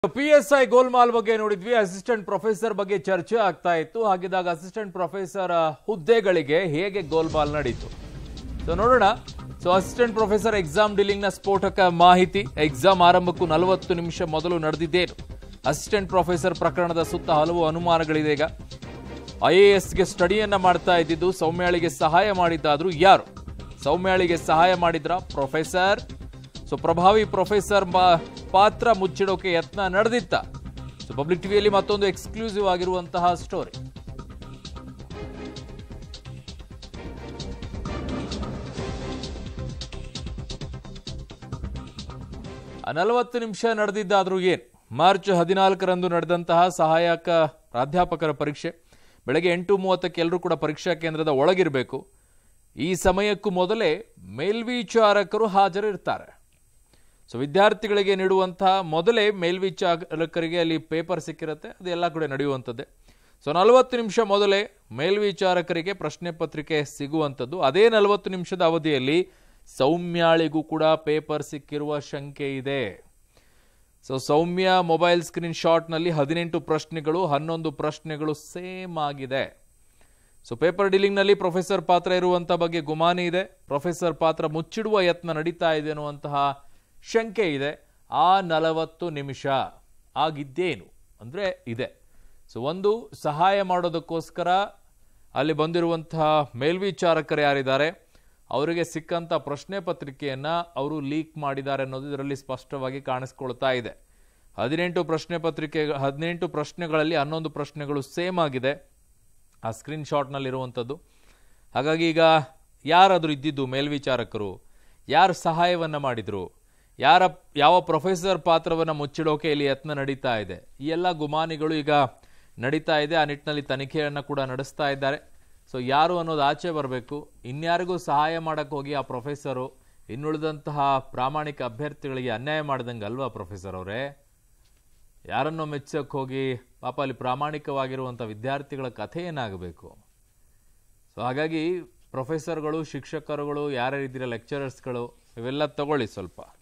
PSI ಗೋಲ್ಮಾಲ್ ಬಗ್ಗೆ ನೋಡಿದ್ವಿ. Assistant professor ಬಗ್ಗೆ ಚರ್ಚೆ ಆಗ್ತಾ ಇತ್ತು. ಹಾಗಿದ್ದಾಗ ಅಸಿಸ್ಟೆಂಟ್ ಪ್ರೊಫೆಸರ್ ಹುದ್ದೆಗಳಿಗೆ ಹೇಗೆ ಗೋಲ್ಮಾಲ್ ನಡೀತು ನೋಡೋಣ. ಅಸಿಸ್ಟೆಂಟ್ ಪ್ರೊಫೆಸರ್ ಎಕ್ಸಾಮ್ ಡೀಲಿಂಗ್ ನ ಸ್ಫೋಟಕ ಮಾಹಿತಿ. ಎಕ್ಸಾಮ್ ಆರಂಭಕ್ಕೂ 40 ನಿಮಿಷ ಮೊದಲು ನಡೆದಿದ್ದೇನು? ಅಸಿಸ್ಟೆಂಟ್ ಪ್ರೊಫೆಸರ್ ಪ್ರಕರಣದ ಸುತ್ತ ಹಲವು ಅನುಮಾನಗಳಿದೆ. ಈಗ IASಗೆ ಸ್ಟಡಿಯನ್ನ ಮಾಡ್ತಾ ಇದ್ದಿದ್ದು ಸೌಮ್ಯಾಳಿಗೆ ಸಹಾಯ ಮಾಡಿದ್ದಾದ್ರೂ ಯಾರು? ಸೌಮ್ಯಾಳಿಗೆ ಸಹಾಯ ಮಾಡಿದ್ರ ಪ್ರೊಫೆಸರ್? ಪ್ರಭಾವಿ ಪ್ರೊಫೆಸರ್ ಪಾತ್ರ ಮುಚ್ಚಿಡೋಕೆ ಯತ್ನ ನಡೆದಿತ್ತ? ಪಬ್ಲಿಕ್ ಟಿವಿಯಲ್ಲಿ ಮತ್ತೊಂದು ಎಕ್ಸ್ಕ್ಲೂಸಿವ್ ಆಗಿರುವಂತಹ ಸ್ಟೋರಿ. ಆ 40 ನಿಮಿಷ ನಡೆದಿದ್ದಾದ್ರೂ ಏನ್? ಮಾರ್ಚ್ 14ರಂದು ನಡೆದಂತಹ ಸಹಾಯಕ ಪ್ರಾಧ್ಯಾಪಕರ ಪರೀಕ್ಷೆ. ಬೆಳಗ್ಗೆ 8:30ಕ್ಕೆ ಎಲ್ಲರೂ ಕೂಡ ಪರೀಕ್ಷಾ ಕೇಂದ್ರದ ಒಳಗಿರಬೇಕು. ಈ ಸಮಯಕ್ಕೂ ಮೊದಲೇ ಮೇಲ್ವಿಚಾರಕರು ಹಾಜರಿರ್ತಾರೆ. ವಿದ್ಯಾರ್ಥಿಗಳಿಗೆ ನೀಡುವಂತಹ ಮೊದಲೇ ಮೇಲ್ವಿಚಾರಕರಿಗೆ ಅಲ್ಲಿ ಪೇಪರ್ ಸಿಕ್ಕಿರುತ್ತೆ. ಅದೆಲ್ಲ ಕೂಡ ನಡೆಯುವಂಥದ್ದೇ. 40 ನಿಮಿಷ ಮೊದಲೇ ಮೇಲ್ವಿಚಾರಕರಿಗೆ ಪ್ರಶ್ನೆ ಪತ್ರಿಕೆ ಸಿಗುವಂಥದ್ದು. ಅದೇ 40 ನಿಮಿಷದ ಅವಧಿಯಲ್ಲಿ ಸೌಮ್ಯಾಳಿಗೂ ಕೂಡ ಪೇಪರ್ ಸಿಕ್ಕಿರುವ ಶಂಕೆ ಇದೆ. ಸೌಮ್ಯ ಮೊಬೈಲ್ ಸ್ಕ್ರೀನ್ ಶಾಟ್ನಲ್ಲಿ 18 ಪ್ರಶ್ನೆಗಳು, 11 ಪ್ರಶ್ನೆಗಳು ಸೇಮ್ ಆಗಿದೆ. ಪೇಪರ್ ಡೀಲಿಂಗ್ನಲ್ಲಿ ಪ್ರೊಫೆಸರ್ ಪಾತ್ರ ಇರುವಂತಹ ಬಗ್ಗೆ ಗುಮಾನಿ ಇದೆ. ಪ್ರೊಫೆಸರ್ ಪಾತ್ರ ಮುಚ್ಚಿಡುವ ಯತ್ನ ನಡೀತಾ ಇದೆ ಅನ್ನುವಂತಹ ಶಂಕೆ ಇದೆ. ಆ 40 ನಿಮಿಷ ಆಗಿದ್ದೇನು ಅಂದ್ರೆ ಇದೆ. ಒಂದು ಸಹಾಯ ಮಾಡೋದಕ್ಕೋಸ್ಕರ ಅಲ್ಲಿ ಬಂದಿರುವಂತಹ ಮೇಲ್ವಿಚಾರಕರು ಯಾರಿದ್ದಾರೆ ಅವರಿಗೆ ಸಿಕ್ಕಂತ ಪ್ರಶ್ನೆ ಪತ್ರಿಕೆಯನ್ನ ಅವರು ಲೀಕ್ ಮಾಡಿದ್ದಾರೆ ಅನ್ನೋದು ಇದರಲ್ಲಿ ಸ್ಪಷ್ಟವಾಗಿ ಕಾಣಿಸ್ಕೊಳ್ತಾ ಇದೆ. 18 ಪ್ರಶ್ನೆ ಪತ್ರಿಕೆ, 18 ಪ್ರಶ್ನೆಗಳಲ್ಲಿ 11 ಪ್ರಶ್ನೆಗಳು ಸೇಮ್ ಆಗಿದೆ ಆ ಸ್ಕ್ರೀನ್ ಶಾಟ್ನಲ್ಲಿ ಇರುವಂಥದ್ದು. ಹಾಗಾಗಿ ಈಗ ಯಾರಾದರೂ ಇದ್ದಿದ್ದು ಮೇಲ್ವಿಚಾರಕರು, ಯಾರು ಸಹಾಯವನ್ನ ಮಾಡಿದ್ರು, ಯಾವ ಪ್ರೊಫೆಸರ್ ಪಾತ್ರವನ್ನು ಮುಚ್ಚಿಡೋಕೆ ಇಲ್ಲಿ ಯತ್ನ ನಡೀತಾ ಇದೆ, ಈ ಎಲ್ಲ ಗುಮಾನಿಗಳು ಈಗ ನಡೀತಾ ಇದೆ. ಆ ನಿಟ್ಟಿನಲ್ಲಿ ತನಿಖೆಯನ್ನು ಕೂಡ ನಡೆಸ್ತಾ ಇದ್ದಾರೆ. ಯಾರು ಅನ್ನೋದು ಆಚೆ ಬರಬೇಕು. ಇನ್ಯಾರಿಗೂ ಸಹಾಯ ಮಾಡಕ್ಕೆ ಹೋಗಿ ಆ ಪ್ರೊಫೆಸರು ಇನ್ನುಳಿದಂತಹ ಪ್ರಾಮಾಣಿಕ ಅಭ್ಯರ್ಥಿಗಳಿಗೆ ಅನ್ಯಾಯ ಮಾಡ್ದಂಗೆ ಅಲ್ವಾ ಪ್ರೊಫೆಸರ್ ಅವರೇ? ಯಾರನ್ನೋ ಮೆಚ್ಚಕ್ಕೆ ಹೋಗಿ ಪಾಪ ಅಲ್ಲಿ ಪ್ರಾಮಾಣಿಕವಾಗಿರುವಂಥ ವಿದ್ಯಾರ್ಥಿಗಳ ಕಥೆ ಏನಾಗಬೇಕು? ಹಾಗಾಗಿ ಪ್ರೊಫೆಸರ್ಗಳು, ಶಿಕ್ಷಕರುಗಳು, ಯಾರ್ಯಾರಿದ್ದೀರ ಲೆಕ್ಚರರ್ಸ್ಗಳು, ಇವೆಲ್ಲ ತಗೊಳ್ಳಿ ಸ್ವಲ್ಪ.